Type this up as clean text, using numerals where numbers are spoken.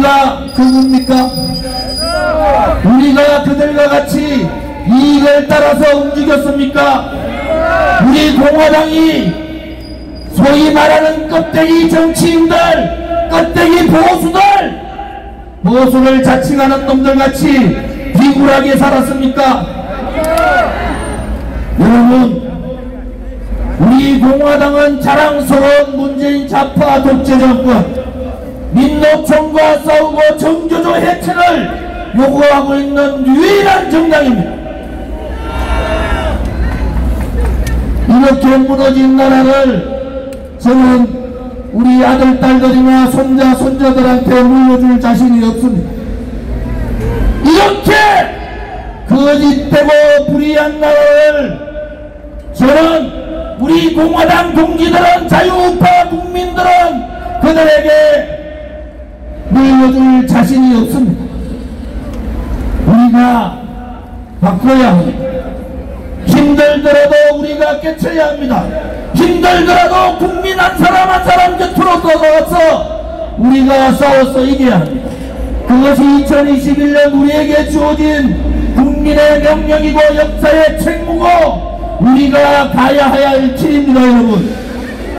우리가 그겁니까? 우리가 그들과 같이 이익을 따라서 움직였습니까? 우리 공화당이 소위 말하는 껍데기 정치인들, 껍데기 보수를 자칭하는 놈들같이 비굴하게 살았습니까? 여러분, 우리 공화당은 자랑스러운 문재인 좌파 독재 정권, 민노총과 싸우고 정조조 해체를 요구하고 있는 유일한 정당입니다. 이렇게 무너진 나라를 저는 우리 아들, 딸들이나 손자, 손자들한테 물려줄 자신이 없습니다. 이렇게 거짓되고 불의한 나라를 저는 우리 공화당 동지들은, 자유우파 국민들은 그들에게 물려줄 자신이 없습니다. 우리가 바꿔야 합니다. 힘들더라도 우리가 깨쳐야 합니다. 힘들더라도 국민 한 사람 한 사람 곁으로 떠나가서 우리가 싸워서 이겨야 합니다. 그것이 2021년 우리에게 주어진 국민의 명령이고 역사의 책무고 우리가 가야 할 길입니다. 여러분,